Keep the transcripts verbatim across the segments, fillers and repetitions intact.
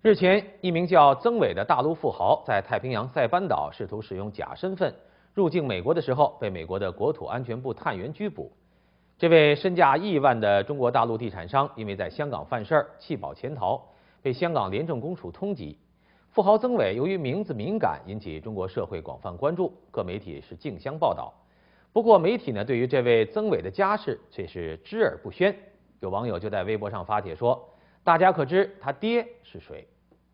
日前，一名叫曾伟的大陆富豪在太平洋塞班岛试图使用假身份入境美国的时候，被美国的国土安全部探员拘捕。这位身价亿万的中国大陆地产商，因为在香港犯事儿，弃保潜逃，被香港廉政公署通缉。富豪曾伟由于名字敏感，引起中国社会广泛关注，各媒体是竞相报道。不过，媒体呢对于这位曾伟的家世却是知而不宣。有网友就在微博上发帖说：“大家可知他爹是谁？”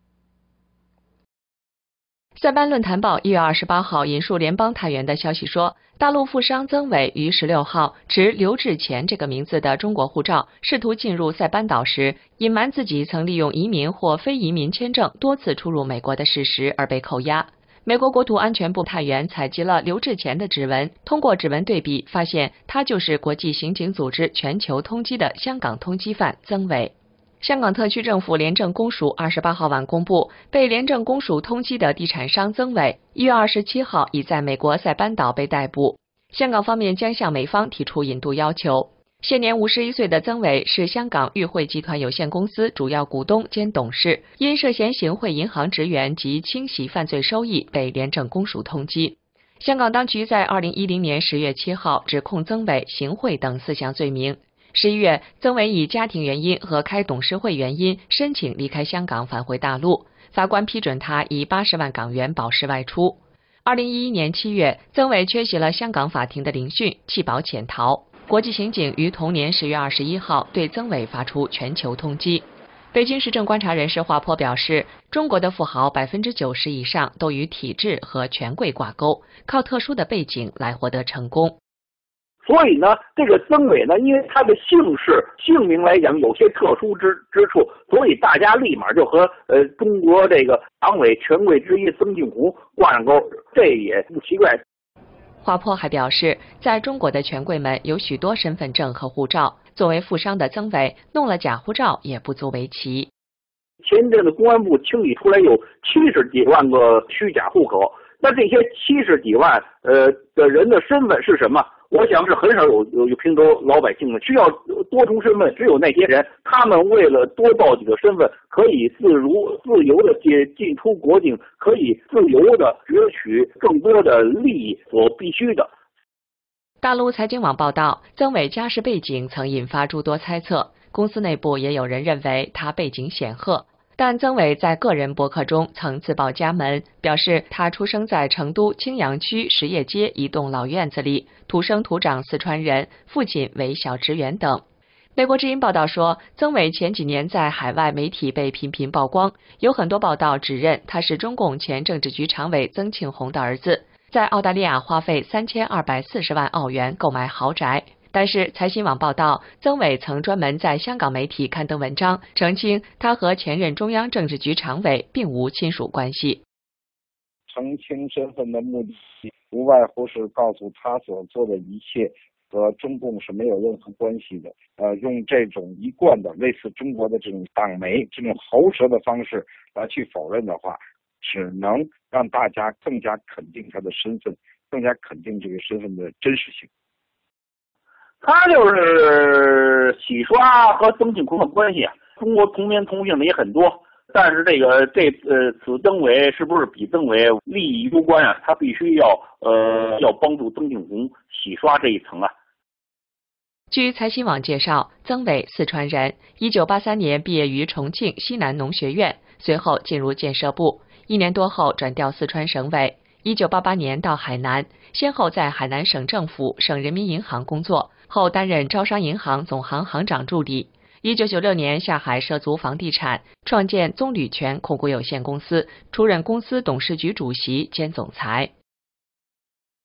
塞班论坛报一月二十八号引述联邦探员的消息说，大陆富商曾伟于十六号持刘志乾这个名字的中国护照，试图进入塞班岛时，隐瞒自己曾利用移民或非移民签证多次出入美国的事实而被扣押。美国国土安全部探员采集了刘志乾的指纹，通过指纹对比，发现他就是国际刑警组织全球通缉的香港通缉犯曾伟。香港特区政府廉政公署二十八号晚公布，被廉政公署通缉的地产商曾伟，一月二十七号已在美国塞班岛被逮捕。香港方面将向美方提出引渡要求。现年五十一岁的曾伟是香港裕汇集团有限公司主要股东兼董事，因涉嫌行贿银行职员及清洗犯罪收益被廉政公署通缉。香港当局在二零一零年十月七号指控曾伟行贿等四项罪名。十一月，曾伟以家庭原因和开董事会原因申请离开香港返回大陆，法官批准他以八十万港元保释外出。二零一一年七月，曾伟缺席了香港法庭的聆讯，弃保潜逃。国际刑警于同年十月二十一号对曾伟发出全球通缉。北京时政观察人士华坡表示，中国的富豪百分之九十以上都与体制和权贵挂钩，靠特殊的背景来获得成功。 所以呢，这个曾伟呢，因为他的姓氏、姓名来讲有些特殊之之处，所以大家立马就和呃中国这个党委权贵之一曾庆红挂上钩，这也不奇怪。 华坡还表示，在中国的权贵们有许多身份证和护照，作为富商的曾伟弄了假护照也不足为奇。 前阵子公安部清理出来有七十几万个虚假户口，那这些七十几万呃的人的身份是什么？我想是很少有有有平头老百姓的需要多重身份，只有那些人，他们为了多报几个身份，可以自如自由的进进出国境，可以自由的攫取更多的利益所必须的。 大陆财经网报道，曾伟家世背景曾引发诸多猜测，公司内部也有人认为他背景显赫。但曾伟在个人博客中曾自报家门，表示他出生在成都青羊区实业街一栋老院子里，土生土长四川人，父亲为小职员等。美国之音报道说，曾伟前几年在海外媒体被频频曝光，有很多报道指认他是中共前政治局常委曾庆红的儿子，在澳大利亚花费三千二百四十万澳元购买豪宅。但是财新网报道，曾伟曾专门在香港媒体刊登文章，澄清他和前任中央政治局常委并无亲属关系。 澄清身份的目的，无外乎是告诉他所做的一切和中共是没有任何关系的。呃，用这种一贯的类似中国的这种党媒、这种喉舌的方式来去否认的话，只能让大家更加肯定他的身份，更加肯定这个身份的真实性。 他就是洗刷和曾庆红的关系啊，中国同名同姓的也很多，但是这个这呃此曾伟是不是比曾伟利益攸关啊？他必须要呃要帮助曾庆红洗刷这一层啊。 据财新网介绍，曾伟四川人，一九八三年毕业于重庆西南农学院，随后进入建设部，一年多后转调四川省委。一九八八年到海南，先后在海南省政府、省人民银行工作，后担任招商银行总行行长助理。一九九六年下海涉足房地产，创建棕榈泉控股有限公司，出任公司董事局主席兼总裁。